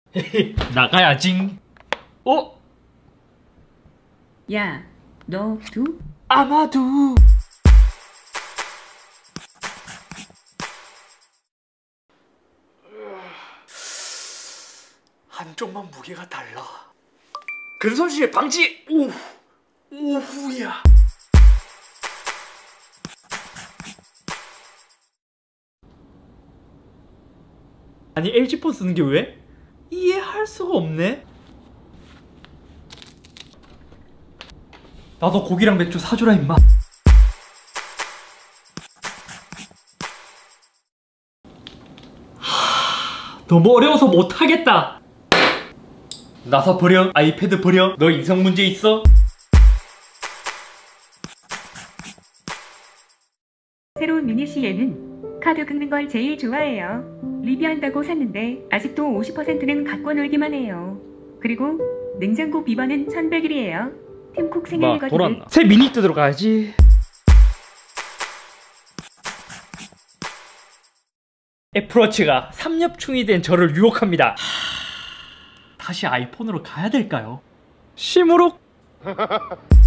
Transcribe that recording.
나가야지. 어? 야, 너 아마도. 한쪽만 무게가 달라. 근손실 방지. 오후야. 아니 LG폰 쓰는 게 왜? 이해할 수가 없네. 나도 고기랑 맥주 사주라 임마. 너무 어려워서 못하겠다. 나사 버려. 아이패드 버려. 너 인성 문제 있어? 새로운 미니 CN은 카드 긁는 걸 제일 좋아해요. 리뷰한다고 샀는데 아직도 50%는 갖고 놀기만 해요. 그리고 냉장고 비번은 1100일이에요. 팀쿡 생일이거든. 새 미니 뜯으러 가야지. 애플워치가 삼엽충이 된 저를 유혹합니다. 다시 아이폰으로 가야 될까요? 시무룩.